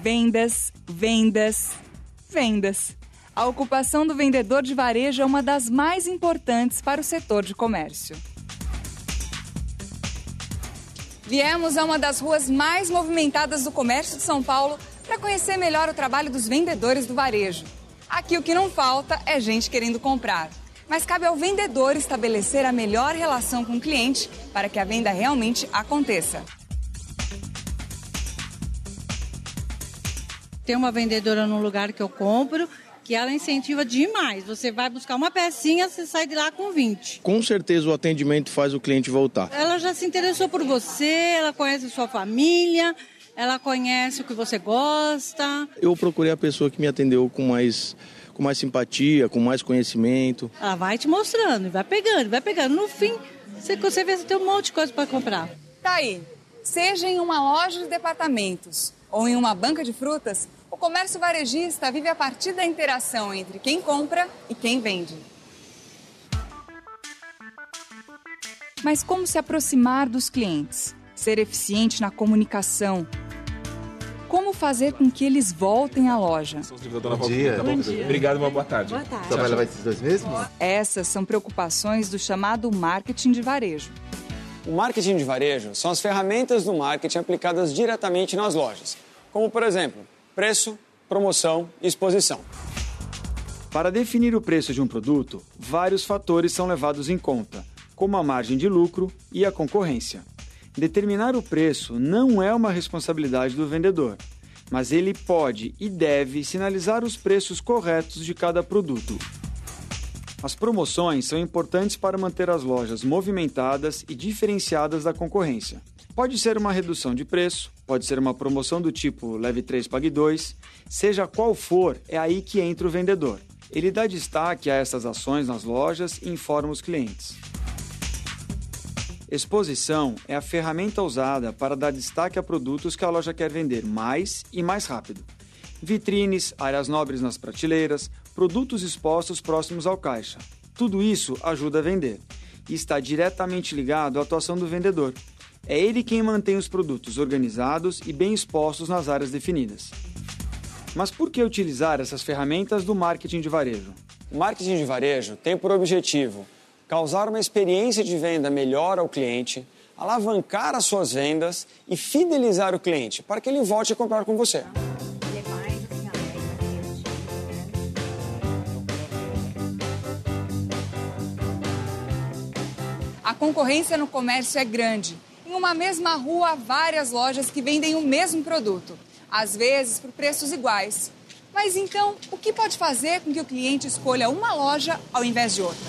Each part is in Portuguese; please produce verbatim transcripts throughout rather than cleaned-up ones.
Vendas, vendas, vendas. A ocupação do vendedor de varejo é uma das mais importantes para o setor de comércio. Viemos a uma das ruas mais movimentadas do comércio de São Paulo para conhecer melhor o trabalho dos vendedores do varejo. Aqui o que não falta é gente querendo comprar. Mas cabe ao vendedor estabelecer a melhor relação com o cliente para que a venda realmente aconteça. Tem uma vendedora no lugar que eu compro, que ela incentiva demais. Você vai buscar uma pecinha, você sai de lá com vinte. Com certeza o atendimento faz o cliente voltar. Ela já se interessou por você, ela conhece a sua família, ela conhece o que você gosta. Eu procurei a pessoa que me atendeu com mais, com mais simpatia, com mais conhecimento. Ela vai te mostrando, vai pegando, vai pegando. No fim, você, você vê que tem um monte de coisa para comprar. Tá aí. Seja em uma loja de departamentos ou em uma banca de frutas, o comércio varejista vive a partir da interação entre quem compra e quem vende. Mas como se aproximar dos clientes? Ser eficiente na comunicação? Como fazer com que eles voltem à loja? Bom dia. Bom dia. Obrigado, uma boa tarde. Boa tarde. Só vai levar esses dois mesmos? Essas são preocupações do chamado marketing de varejo. O marketing de varejo são as ferramentas do marketing aplicadas diretamente nas lojas, como, por exemplo, preço, promoção e exposição. Para definir o preço de um produto, vários fatores são levados em conta, como a margem de lucro e a concorrência. Determinar o preço não é uma responsabilidade do vendedor, mas ele pode e deve sinalizar os preços corretos de cada produto. As promoções são importantes para manter as lojas movimentadas e diferenciadas da concorrência. Pode ser uma redução de preço, pode ser uma promoção do tipo leve três, pague dois. Seja qual for, é aí que entra o vendedor. Ele dá destaque a essas ações nas lojas e informa os clientes. Exposição é a ferramenta usada para dar destaque a produtos que a loja quer vender mais e mais rápido. Vitrines, áreas nobres nas prateleiras, produtos expostos próximos ao caixa. Tudo isso ajuda a vender e está diretamente ligado à atuação do vendedor. É ele quem mantém os produtos organizados e bem expostos nas áreas definidas. Mas por que utilizar essas ferramentas do marketing de varejo? O marketing de varejo tem por objetivo causar uma experiência de venda melhor ao cliente, alavancar as suas vendas e fidelizar o cliente para que ele volte a comprar com você. A concorrência no comércio é grande. Em uma mesma rua, há várias lojas que vendem o mesmo produto, às vezes por preços iguais. Mas então, o que pode fazer com que o cliente escolha uma loja ao invés de outra?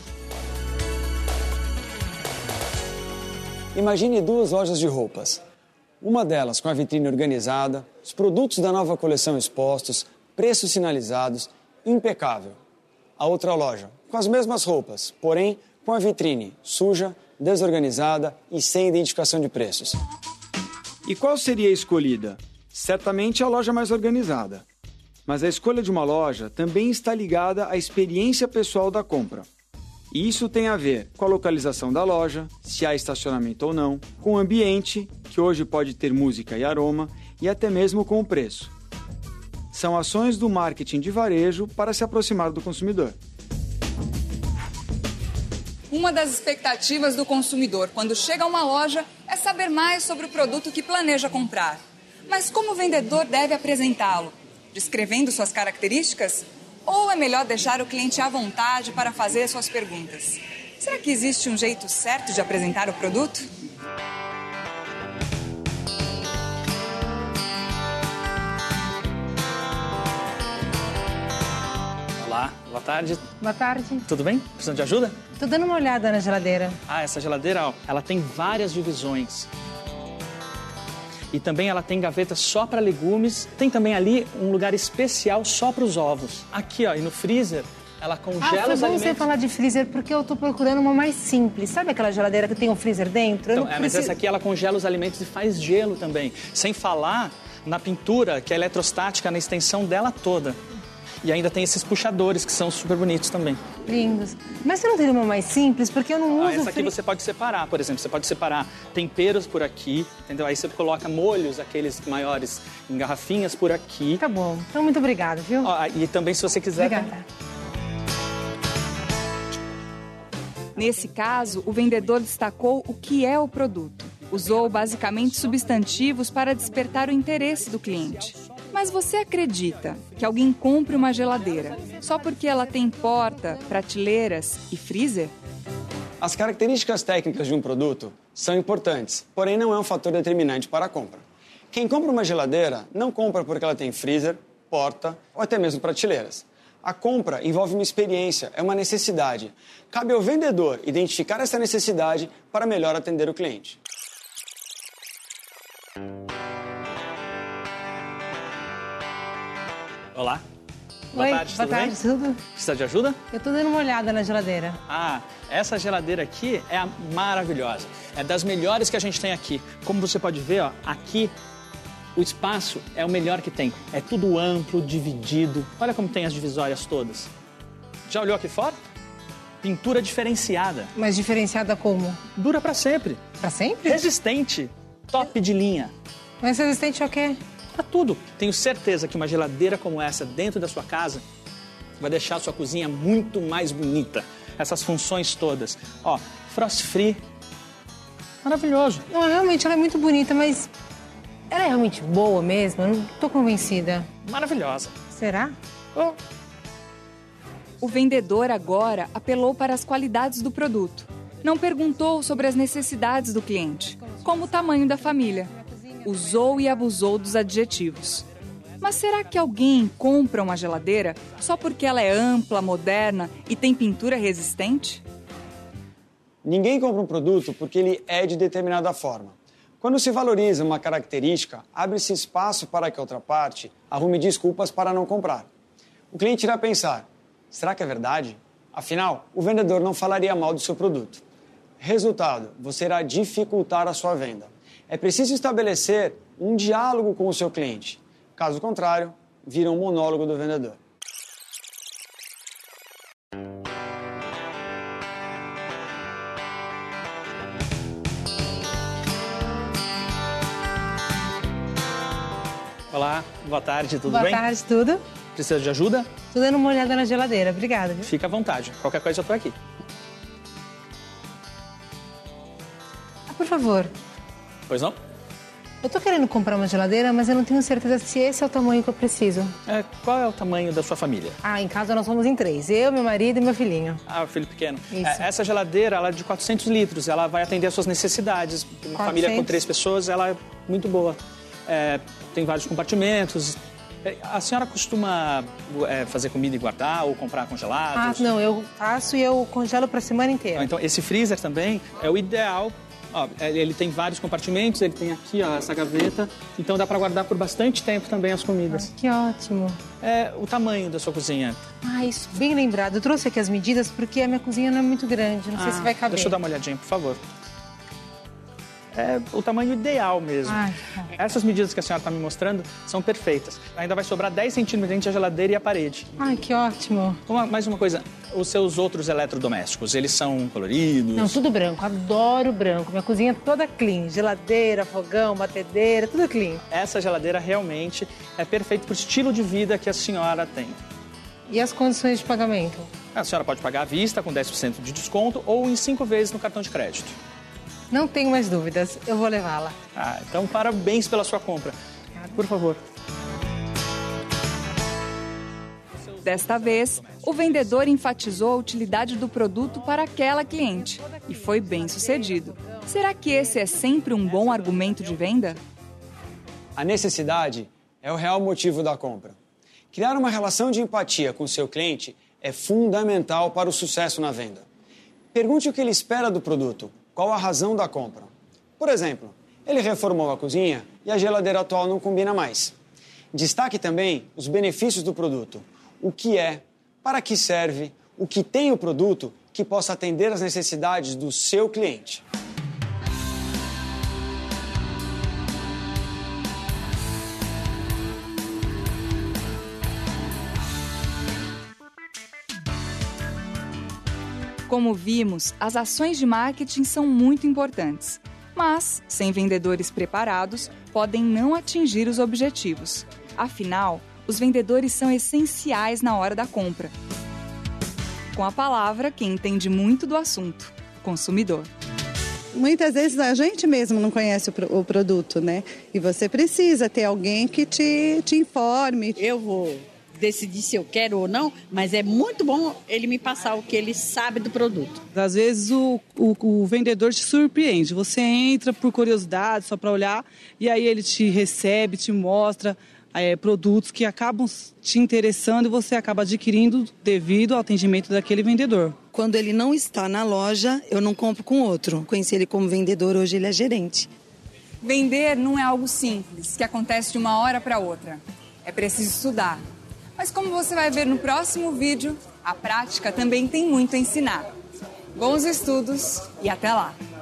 Imagine duas lojas de roupas. Uma delas com a vitrine organizada, os produtos da nova coleção expostos, preços sinalizados, impecável. A outra loja com as mesmas roupas, porém com a vitrine suja, desorganizada e sem identificação de preços. E qual seria a escolhida? Certamente a loja mais organizada. Mas a escolha de uma loja também está ligada à experiência pessoal da compra. E isso tem a ver com a localização da loja, se há estacionamento ou não, com o ambiente, que hoje pode ter música e aroma, e até mesmo com o preço. São ações do marketing de varejo para se aproximar do consumidor. Uma das expectativas do consumidor quando chega a uma loja é saber mais sobre o produto que planeja comprar. Mas como o vendedor deve apresentá-lo? Descrevendo suas características? Ou é melhor deixar o cliente à vontade para fazer suas perguntas? Será que existe um jeito certo de apresentar o produto? Olá, boa tarde. Boa tarde. Tudo bem? Precisando de ajuda? Tô dando uma olhada na geladeira. Ah, essa geladeira, ó, ela tem várias divisões. E também ela tem gaveta só para legumes. Tem também ali um lugar especial só para os ovos. Aqui, ó, e no freezer, ela congela ah, foi os bom alimentos. você falar de freezer, porque eu tô procurando uma mais simples. Sabe aquela geladeira que tem um freezer dentro? Eu Então, não é, mas preciso... essa aqui, ela congela os alimentos e faz gelo também. Sem falar na pintura, que é eletrostática, na extensão dela toda. E ainda tem esses puxadores que são super bonitos também. Lindos. Mas você não teria uma mais simples? Porque eu não uso... Ah, essa aqui fri... você pode separar, por exemplo. Você pode separar temperos por aqui, entendeu? Aí você coloca molhos, aqueles maiores, em garrafinhas por aqui. Tá bom. Então, muito obrigada, viu? Ó, e também, se você quiser... Obrigada. Nesse caso, o vendedor destacou o que é o produto. Usou basicamente substantivos para despertar o interesse do cliente. Mas você acredita que alguém compre uma geladeira só porque ela tem porta, prateleiras e freezer? As características técnicas de um produto são importantes, porém não é um fator determinante para a compra. Quem compra uma geladeira não compra porque ela tem freezer, porta ou até mesmo prateleiras. A compra envolve uma experiência, é uma necessidade. Cabe ao vendedor identificar essa necessidade para melhor atender o cliente. Olá. Boa Oi, tarde, boa tudo tarde, bem? tudo? Precisa de ajuda? Eu tô dando uma olhada na geladeira. Ah, essa geladeira aqui é a maravilhosa. É das melhores que a gente tem aqui. Como você pode ver, ó, aqui o espaço é o melhor que tem. É tudo amplo, dividido. Olha como tem as divisórias todas. Já olhou aqui fora? Pintura diferenciada. Mas diferenciada como? Dura pra sempre. Pra sempre? Resistente. Top de linha. Mas resistente ao quê? Pra tudo. Tenho certeza que uma geladeira como essa dentro da sua casa vai deixar a sua cozinha muito mais bonita. Essas funções todas. Ó, frost free. Maravilhoso. Não, realmente ela é muito bonita, mas ela é realmente boa mesmo? Eu não tô convencida. Maravilhosa. Será? Oh. O vendedor agora apelou para as qualidades do produto. Não perguntou sobre as necessidades do cliente, como o tamanho da família. Usou e abusou dos adjetivos. Mas será que alguém compra uma geladeira só porque ela é ampla, moderna e tem pintura resistente? Ninguém compra um produto porque ele é de determinada forma. Quando se valoriza uma característica, abre-se espaço para que a outra parte arrume desculpas para não comprar. O cliente irá pensar, será que é verdade? Afinal, o vendedor não falaria mal do seu produto. Resultado, você irá dificultar a sua venda. É preciso estabelecer um diálogo com o seu cliente. Caso contrário, vira um monólogo do vendedor. Olá, boa tarde, tudo Boa bem? Boa tarde, tudo? Precisa de ajuda? Tô dando uma olhada na geladeira, obrigada. Viu? Fica à vontade, qualquer coisa eu tô aqui. Ah, por favor. Pois não? Eu tô querendo comprar uma geladeira, mas eu não tenho certeza se esse é o tamanho que eu preciso. É, qual é o tamanho da sua família? Ah, em casa nós somos em três. Eu, meu marido e meu filhinho. Ah, o filho pequeno. Isso. É, essa geladeira, ela é de quatrocentos litros, ela vai atender às suas necessidades. Uma quatrocentos? família com três pessoas, ela é muito boa. É, tem vários compartimentos. A senhora costuma é, fazer comida e guardar ou comprar Ah, congelados? não, eu faço e eu congelo pra semana inteira. Então, esse freezer também é o ideal. Ó, ele tem vários compartimentos, ele tem aqui, ó, essa gaveta. Então dá para guardar por bastante tempo também as comidas. Ah, que ótimo. É o tamanho da sua cozinha. Ah, isso, bem lembrado. Eu trouxe aqui as medidas porque a minha cozinha não é muito grande. Não sei Ah, se vai caber. Deixa eu dar uma olhadinha, por favor. É o tamanho ideal mesmo. Ai, tá. Essas medidas que a senhora está me mostrando são perfeitas. Ainda vai sobrar dez centímetros entre a geladeira e a parede. Ai, que ótimo. Uma, mais uma coisa, os seus outros eletrodomésticos, eles são coloridos? Não, tudo branco. Adoro branco. Minha cozinha é toda clean. Geladeira, fogão, batedeira, tudo clean. Essa geladeira realmente é perfeita para o estilo de vida que a senhora tem. E as condições de pagamento? A senhora pode pagar à vista com dez por cento de desconto ou em cinco vezes no cartão de crédito. Não tenho mais dúvidas. Eu vou levá-la. Ah, então parabéns pela sua compra. Por favor. Desta vez, o vendedor enfatizou a utilidade do produto para aquela cliente e foi bem sucedido. Será que esse é sempre um bom argumento de venda? A necessidade é o real motivo da compra. Criar uma relação de empatia com o seu cliente é fundamental para o sucesso na venda. Pergunte o que ele espera do produto, qual a razão da compra. Por exemplo, ele reformou a cozinha e a geladeira atual não combina mais. Destaque também os benefícios do produto. O que é, para que serve, o que tem o produto que possa atender às necessidades do seu cliente. Como vimos, as ações de marketing são muito importantes, mas, sem vendedores preparados, podem não atingir os objetivos. Afinal, os vendedores são essenciais na hora da compra. Com a palavra, quem entende muito do assunto, o consumidor. Muitas vezes a gente mesmo não conhece o, pro, o produto, né? E você precisa ter alguém que te, te informe. Eu vou decidir se eu quero ou não, mas é muito bom ele me passar o que ele sabe do produto. Às vezes o, o, o vendedor te surpreende. Você entra por curiosidade, só para olhar, e aí ele te recebe, te mostra é, produtos que acabam te interessando e você acaba adquirindo devido ao atendimento daquele vendedor. Quando ele não está na loja, eu não compro com outro. Conheci ele como vendedor, hoje ele é gerente. Vender não é algo simples, que acontece de uma hora para outra. É preciso estudar. Mas como você vai ver no próximo vídeo, a prática também tem muito a ensinar. Bons estudos e até lá!